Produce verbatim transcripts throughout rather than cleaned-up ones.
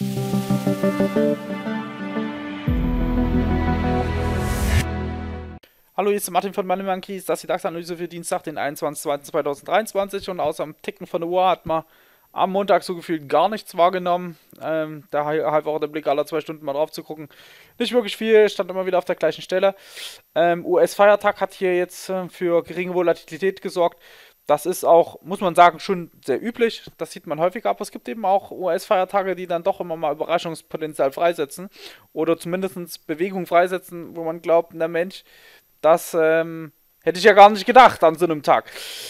Hallo, hier ist Martin von Money Monkeys. Das ist die DAX-Analyse für Dienstag, den einundzwanzigsten zweiten zweitausenddreiundzwanzig. Und außer dem Ticken von der Uhr hat man am Montag so gefühlt gar nichts wahrgenommen. Ähm, da half auch der Blick aller zwei Stunden mal drauf zu gucken. Nicht wirklich viel, stand immer wieder auf der gleichen Stelle. Ähm, U S-Feiertag hat hier jetzt äh, für geringe Volatilität gesorgt. Das ist auch, muss man sagen, schon sehr üblich. Das sieht man häufiger, aber es gibt eben auch U S-Feiertage, die dann doch immer mal Überraschungspotenzial freisetzen. Oder zumindest Bewegung freisetzen, wo man glaubt, na Mensch, das ähm, hätte ich ja gar nicht gedacht an so einem Tag.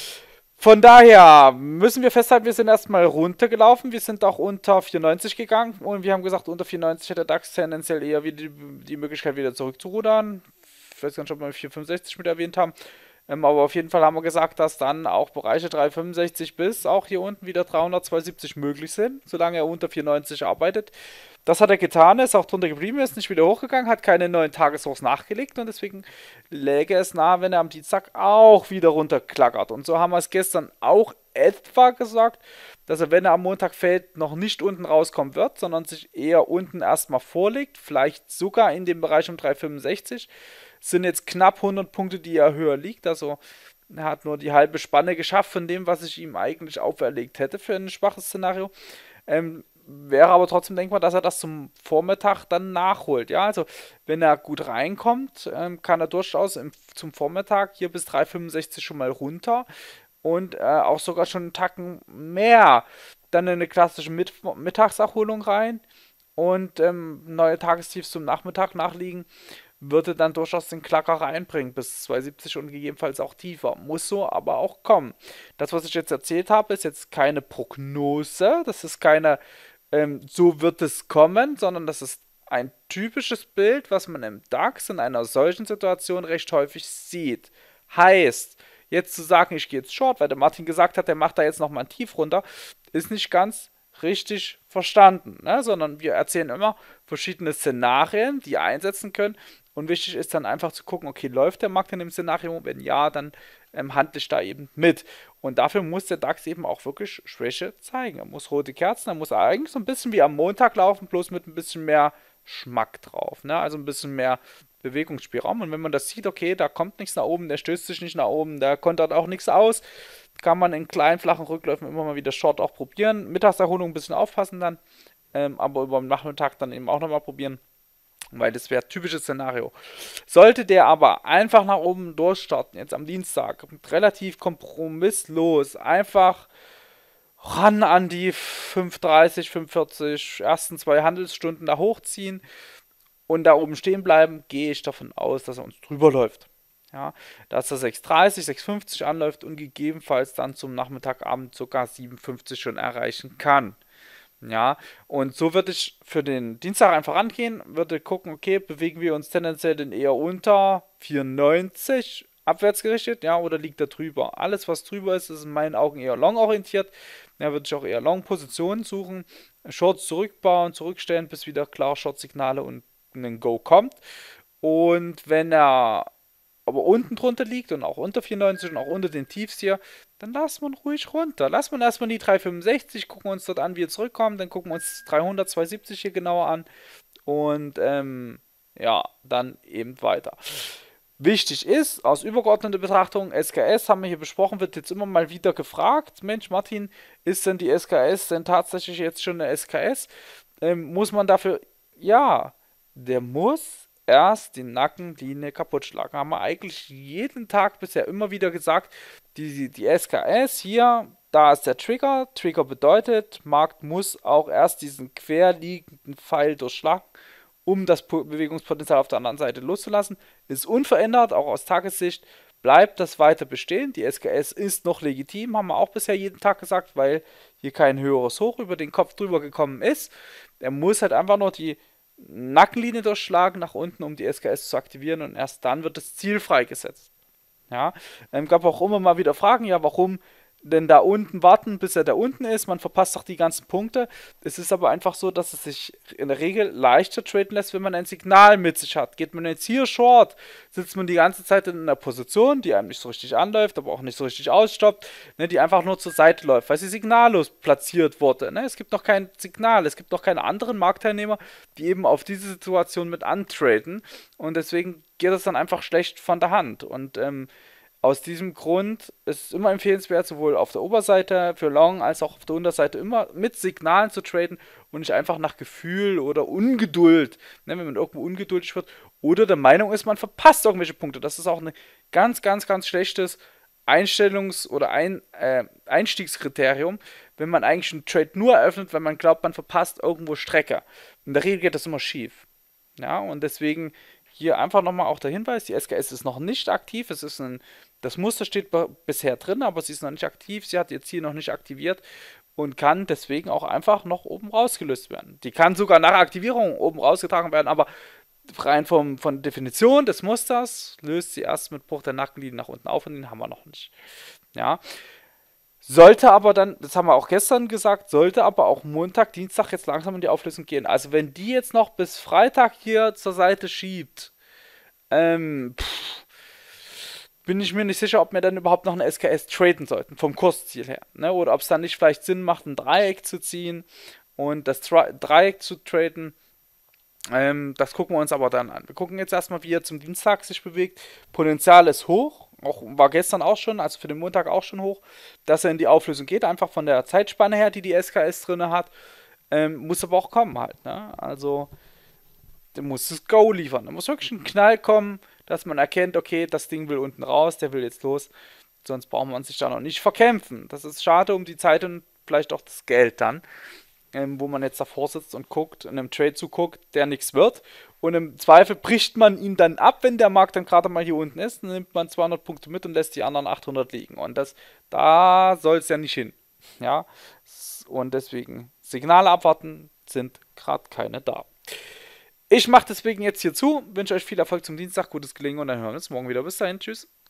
Von daher müssen wir festhalten, wir sind erstmal runtergelaufen. Wir sind auch unter vierundneunzig gegangen und wir haben gesagt, unter vierundneunzig hätte der DAX tendenziell eher wieder die, die Möglichkeit, wieder zurückzurudern. Ich weiß gar nicht, ob wir vier Komma fünfundsechzig mit erwähnt haben. Ähm, aber auf jeden Fall haben wir gesagt, dass dann auch Bereiche drei Komma fünfundsechzig bis auch hier unten wieder dreihundertzweiundsiebzig möglich sind, solange er unter vierundneunzig arbeitet. Das hat er getan, ist auch drunter geblieben, ist nicht wieder hochgegangen, hat keine neuen Tageshochs nachgelegt und deswegen läge es nahe, wenn er am Dienstag auch wieder runterklackert. Und so haben wir es gestern auch etwa gesagt, dass er, wenn er am Montag fällt, noch nicht unten rauskommen wird, sondern sich eher unten erstmal vorlegt, vielleicht sogar in dem Bereich um drei Komma fünfundsechzig. Es sind jetzt knapp hundert Punkte, die er höher liegt, also er hat nur die halbe Spanne geschafft von dem, was ich ihm eigentlich auferlegt hätte für ein schwaches Szenario. Ähm, Wäre aber trotzdem denkbar, dass er das zum Vormittag dann nachholt. Ja, also wenn er gut reinkommt, ähm, kann er durchaus im, zum Vormittag hier bis drei Komma fünfundsechzig schon mal runter und äh, auch sogar schon einen Tacken mehr. Dann eine klassische Mit Mittagserholung rein und ähm, neue Tagestiefs zum Nachmittag nachliegen, würde dann durchaus den Klacker reinbringen bis zwei Komma siebzig und gegebenenfalls auch tiefer. Muss so aber auch kommen. Das, was ich jetzt erzählt habe, ist jetzt keine Prognose, das ist keine ähm, so wird es kommen, sondern das ist ein typisches Bild, was man im DAX in einer solchen Situation recht häufig sieht. Heißt, jetzt zu sagen, ich gehe jetzt short, weil der Martin gesagt hat, der macht da jetzt nochmal ein Tief runter, ist nicht ganz richtig verstanden, ne? Sondern wir erzählen immer verschiedene Szenarien, die einsetzen können. Und wichtig ist dann einfach zu gucken, okay, läuft der Markt in dem Szenario? Wenn ja, dann ähm, handle ich da eben mit. Und dafür muss der DAX eben auch wirklich Schwäche zeigen. Er muss rote Kerzen, er muss eigentlich so ein bisschen wie am Montag laufen, bloß mit ein bisschen mehr Schmack drauf. Ne? Also ein bisschen mehr Bewegungsspielraum. Und wenn man das sieht, okay, da kommt nichts nach oben, der stößt sich nicht nach oben, da kontert auch nichts aus, kann man in kleinen, flachen Rückläufen immer mal wieder Short auch probieren. Mittagserholung ein bisschen aufpassen dann, ähm, aber über den Nachmittag dann eben auch nochmal probieren. Weil das wäre typisches Szenario. Sollte der aber einfach nach oben durchstarten, jetzt am Dienstag, relativ kompromisslos, einfach ran an die fünf Komma dreißig, fünf Komma vierzig, ersten zwei Handelsstunden da hochziehen und da oben stehen bleiben, gehe ich davon aus, dass er uns drüber läuft. Ja, dass er sechs Komma dreißig, sechs Komma fünfzig anläuft und gegebenenfalls dann zum Nachmittagabend sogar sieben Komma fünfzig schon erreichen kann. Ja, und so würde ich für den Dienstag einfach angehen, würde gucken, okay, bewegen wir uns tendenziell denn eher unter vierundneunzig abwärts gerichtet, ja, oder liegt da drüber? Alles, was drüber ist, ist in meinen Augen eher long orientiert. Ja, würde ich auch eher Long-Positionen suchen, Shorts zurückbauen, zurückstellen, bis wieder klar Short-Signale und ein Go kommt. Und wenn er aber unten drunter liegt und auch unter vierundneunzig und auch unter den Tiefs hier, dann lass man ruhig runter. Lass man erstmal die drei Komma fünfundsechzig, gucken uns dort an, wie wir zurückkommen, dann gucken wir uns dreihundert, zweihundertsiebzig hier genauer an und ähm, ja, dann eben weiter. Wichtig ist, aus übergeordneter Betrachtung, S K S haben wir hier besprochen, wird jetzt immer mal wieder gefragt, Mensch Martin, ist denn die S K S denn tatsächlich jetzt schon eine S K S? Ähm, muss man dafür, ja, der muss erst die Nackenlinie kaputt schlagen. Haben wir eigentlich jeden Tag bisher immer wieder gesagt, die, die S K S hier, da ist der Trigger. Trigger bedeutet, Markt muss auch erst diesen querliegenden Pfeil durchschlagen, um das Bewegungspotenzial auf der anderen Seite loszulassen. Ist unverändert, auch aus Tagessicht bleibt das weiter bestehen. Die S K S ist noch legitim, haben wir auch bisher jeden Tag gesagt, weil hier kein höheres Hoch über den Kopf drüber gekommen ist. Er muss halt einfach noch die Nackenlinie durchschlagen nach unten, um die S K S zu aktivieren und erst dann wird das Ziel freigesetzt. Ja, ähm, gab auch immer mal wieder Fragen, ja, warum denn da unten warten, bis er da unten ist. Man verpasst doch die ganzen Punkte. Es ist aber einfach so, dass es sich in der Regel leichter traden lässt, wenn man ein Signal mit sich hat. Geht man jetzt hier short, sitzt man die ganze Zeit in einer Position, die einem nicht so richtig anläuft, aber auch nicht so richtig ausstoppt, ne, die einfach nur zur Seite läuft, weil sie signallos platziert wurde. Ne? Es gibt noch kein Signal, es gibt noch keine anderen Marktteilnehmer, die eben auf diese Situation mit antraden. Und deswegen geht es dann einfach schlecht von der Hand. Und ähm, aus diesem Grund ist es immer empfehlenswert, sowohl auf der Oberseite für Long als auch auf der Unterseite immer mit Signalen zu traden und nicht einfach nach Gefühl oder Ungeduld, ne, wenn man irgendwo ungeduldig wird oder der Meinung ist, man verpasst irgendwelche Punkte. Das ist auch ein ganz, ganz, ganz schlechtes Einstellungs- oder ein, äh, Einstiegskriterium, wenn man eigentlich einen Trade nur eröffnet, wenn man glaubt, man verpasst irgendwo Strecke. In der Regel geht das immer schief. Ja, und deswegen hier einfach nochmal auch der Hinweis, die S K S ist noch nicht aktiv, es ist ein, das Muster steht bisher drin, aber sie ist noch nicht aktiv, sie hat ihr Ziel noch nicht aktiviert und kann deswegen auch einfach noch oben rausgelöst werden. Die kann sogar nach Aktivierung oben rausgetragen werden, aber rein vom, von Definition des Musters löst sie erst mit Bruch der Nackenlinie nach unten auf und den haben wir noch nicht. Ja, sollte aber dann, das haben wir auch gestern gesagt, sollte aber auch Montag, Dienstag jetzt langsam in die Auflösung gehen. Also wenn die jetzt noch bis Freitag hier zur Seite schiebt, ähm, pff, bin ich mir nicht sicher, ob wir dann überhaupt noch eine S K S traden sollten, vom Kursziel her. Ne? Oder ob es dann nicht vielleicht Sinn macht, ein Dreieck zu ziehen und das Dreieck zu traden. Ähm, das gucken wir uns aber dann an. Wir gucken jetzt erstmal, wie er zum Dienstag sich bewegt. Potenzial ist hoch, auch, war gestern auch schon, also für den Montag auch schon hoch, dass er in die Auflösung geht, einfach von der Zeitspanne her, die die S K S drin hat. Ähm, muss aber auch kommen halt. Ne? Also, der muss das Go liefern. Da muss wirklich ein Knall kommen, dass man erkennt, okay, das Ding will unten raus, der will jetzt los. Sonst braucht man sich da noch nicht verkämpfen. Das ist schade um die Zeit und vielleicht auch das Geld dann, ähm, wo man jetzt davor sitzt und guckt, in einem Trade zuguckt, der nichts wird. Und im Zweifel bricht man ihn dann ab, wenn der Markt dann gerade mal hier unten ist. Dann nimmt man zweihundert Punkte mit und lässt die anderen achthundert liegen. Und das, da soll es ja nicht hin. Ja, und deswegen Signale abwarten sind gerade keine da. Ich mache deswegen jetzt hier zu, wünsche euch viel Erfolg zum Dienstag, gutes Gelingen und dann hören wir uns morgen wieder. Bis dahin, tschüss.